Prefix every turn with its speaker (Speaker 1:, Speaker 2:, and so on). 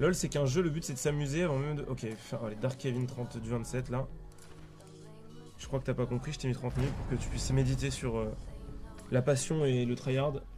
Speaker 1: LOL, c'est qu'un jeu, le but c'est de s'amuser avant même de. Ok, allez, Dark Kevin 30 du 27 là. Je crois que t'as pas compris, je t'ai mis 30 minutes pour que tu puisses méditer sur la passion et le tryhard.